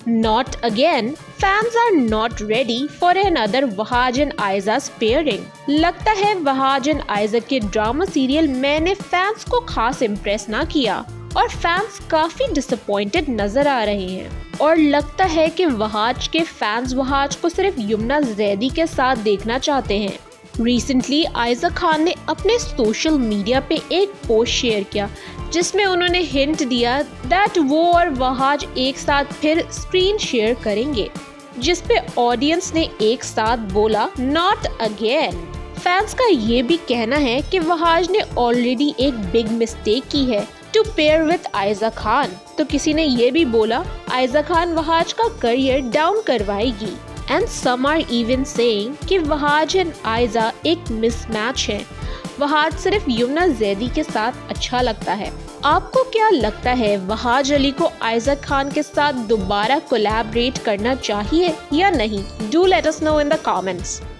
Not again. Fans are not ready for another Wahaj and Ayeza pairing. लगता है Wahaj and Aiza के drama serial मैंने fans को खास इम्प्रेस ना किया और फैंस काफी डिसअपॉइंटेड नजर आ रहे हैं और लगता है कि वहाज के फैंस वहाज को सिर्फ यमुना जैदी के साथ देखना चाहते हैं। रिसेंटली आयज़ा खान ने अपने सोशल मीडिया पे एक पोस्ट शेयर किया जिसमें उन्होंने हिंट दिया दैट वो और वहाज एक साथ फिर स्क्रीन शेयर करेंगे, जिसपे ऑडियंस ने एक साथ बोला नॉट अगेन। फैंस का ये भी कहना है कि वहाज ने ऑलरेडी एक बिग मिस्टेक की है to pair with Ayeza Khan. तो किसी ने ये भी बोला आयज़ा खान वहाज का करियर डाउन करवाएगी। And some are even saying कि वहाज एंड आयज़ा एक मिसमैच है। वहाज सिर्फ यमुना जैदी के साथ अच्छा लगता है। आपको क्या लगता है वहाज अली को आयज़ा खान के साथ दोबारा कोलैबोरेट करना चाहिए या नहीं? Do let us know in the comments.